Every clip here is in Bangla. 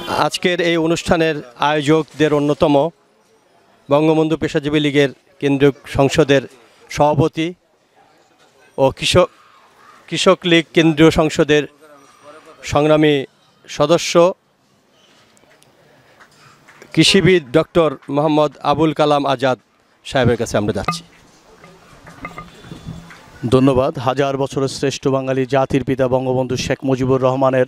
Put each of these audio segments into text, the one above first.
আজকের এই অনুষ্ঠানের আয়োজকদের অন্যতম বঙ্গবন্ধু পেশাজীবী লীগের কেন্দ্রীয় সংসদের সভাপতি ও কৃষক লীগ কেন্দ্রীয় সংসদের সংগ্রামী সদস্য কৃষিবিদ ডক্টর মোহাম্মদ আবুল কালাম আজাদ সাহেবের কাছে আমরা যাচ্ছি। ধন্যবাদ। হাজার বছরের শ্রেষ্ঠ বাঙালি জাতির পিতা বঙ্গবন্ধু শেখ মুজিবুর রহমানের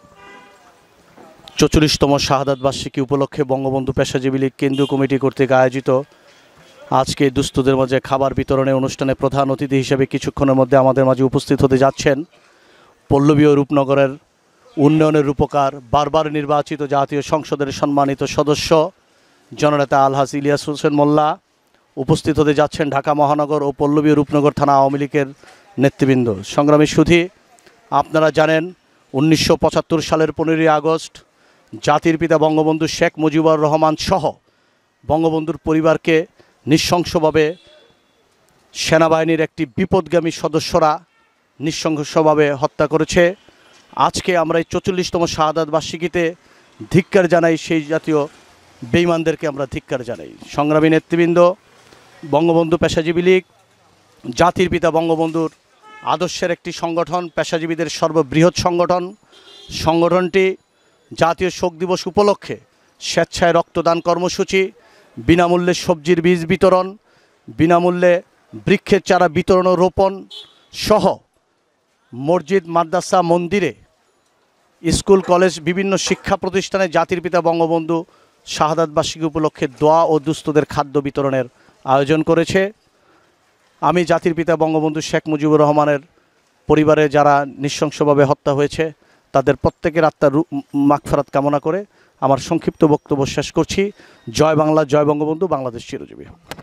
৪৪তম শাহাদাত বার্ষিকী উপলক্ষে বঙ্গবন্ধু পেশাজীবী লীগ কেন্দ্রীয় কমিটি কর্তৃক আয়োজিত আজকে দুস্থদের মাঝে খাবার বিতরণের অনুষ্ঠানে প্রধান অতিথি হিসেবে কিছুক্ষণের মধ্যে আমাদের মাঝে উপস্থিত হতে যাচ্ছেন পল্লবী ও রূপনগরের উন্নয়নের রূপকার, বারবার নির্বাচিত জাতীয় সংসদের সম্মানিত সদস্য জননেতা আলহাজ ইলিয়াস হোসেন মোল্লা। উপস্থিত হতে যাচ্ছেন ঢাকা মহানগর ও পল্লবী ও রূপনগর থানা আওয়ামী লীগের নেতৃবৃন্দ। সংগ্রামী সুধী, আপনারা জানেন ১৯৭৫ সালের ১৫ই আগস্ট জাতির পিতা বঙ্গবন্ধু শেখ মুজিবুর রহমান সহ বঙ্গবন্ধুর পরিবারকে নৃশংসভাবে সেনাবাহিনীর একটি বিপদগামী সদস্যরা নৃশংসভাবে হত্যা করেছে। আজকে আমরা এই ৪৪তম শাহাদাত বার্ষিকীতে ধিক্কার জানাই, সেই জাতীয় বেঈমানদেরকে আমরা ধিক্কার জানাই। সংগ্রামী নেতৃবৃন্দ, বঙ্গবন্ধু পেশাজীবী লীগ জাতির পিতা বঙ্গবন্ধুর আদর্শের একটি সংগঠন, পেশাজীবীদের সর্ববৃহৎ সংগঠন। সংগঠনটি জাতীয় শোক দিবস উপলক্ষে স্বেচ্ছায় রক্তদান কর্মসূচি, বিনামূল্যে সবজির বীজ বিতরণ, বিনামূল্যে বৃক্ষের চারা বিতরণ ও রোপণ সহ মসজিদ, মাদ্রাসা, মন্দিরে, স্কুল, কলেজ, বিভিন্ন শিক্ষা প্রতিষ্ঠানে জাতির পিতা বঙ্গবন্ধু শাহাদাত বার্ষিকী উপলক্ষে দোয়া ও দুস্থদের খাদ্য বিতরণের আয়োজন করেছে। আমি জাতির পিতা বঙ্গবন্ধু শেখ মুজিবুর রহমানের পরিবারে যারা নৃশংসভাবে হত্যা হয়েছে তাদের প্রত্যেকের আত্মার মাগফিরাত কামনা করে আমার সংক্ষিপ্ত বক্তব্য শেষ করছি। জয় বাংলা, জয় বঙ্গবন্ধু, বাংলাদেশ চিরজীবী হোক।